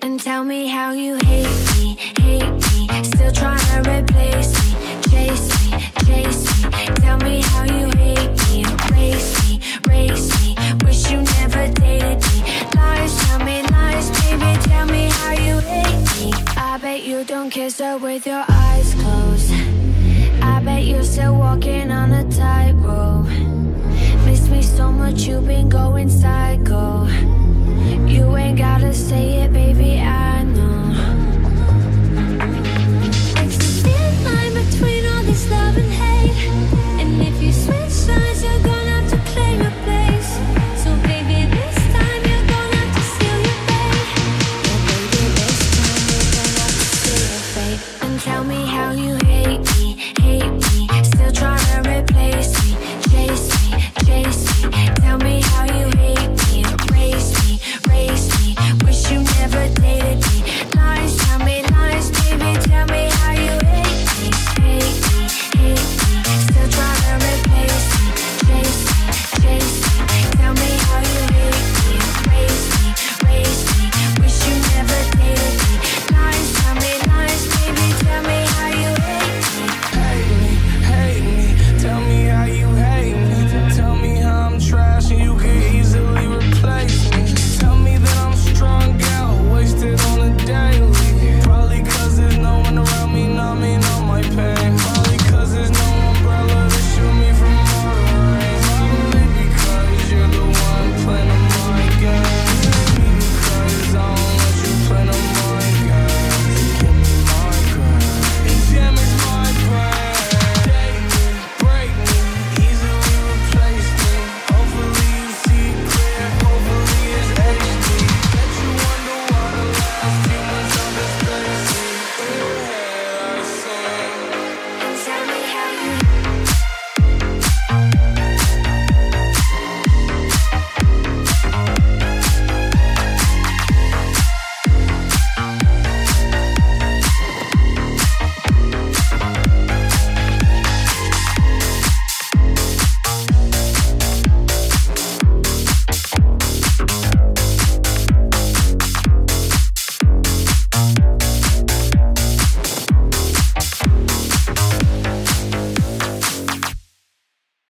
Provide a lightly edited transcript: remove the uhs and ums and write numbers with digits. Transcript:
And tell me how you hate me, still trying to replace me, chase me, chase me. Tell me how you hate me, race me, wish you never dated me. Lies, tell me lies, baby, tell me how you hate me. I bet you don't kiss her with your eyes closed. I bet you're still walking on a tightrope. Miss me so much, you've been going psycho. You ain't gotta say it, baby,